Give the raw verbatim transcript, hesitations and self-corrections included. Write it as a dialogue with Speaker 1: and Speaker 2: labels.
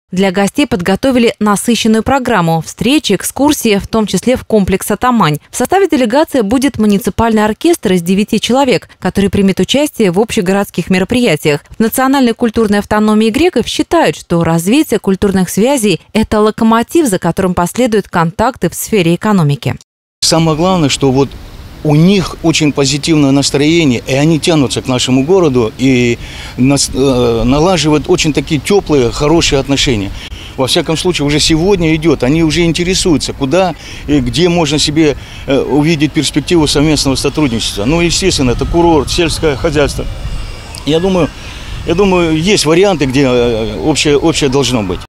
Speaker 1: Для гостей подготовили насыщенную программу – встречи, экскурсии, в том числе в комплекс «Атамань». В составе делегации будет муниципальный оркестр из девяти человек, который примет участие в общегородских мероприятиях. В национальной культурной автономии греков считают, что развитие культурных связей – это локомотив, за которым последуют контакты в сфере экономики.
Speaker 2: Самое главное, что вот у них очень позитивное настроение, и они тянутся к нашему городу и налаживают очень такие теплые, хорошие отношения. Во всяком случае, уже сегодня идет, они уже интересуются, куда и где можно себе увидеть перспективу совместного сотрудничества. Ну, естественно, это курорт, сельское хозяйство. Я думаю, я думаю, есть варианты, где общее, общее должно быть.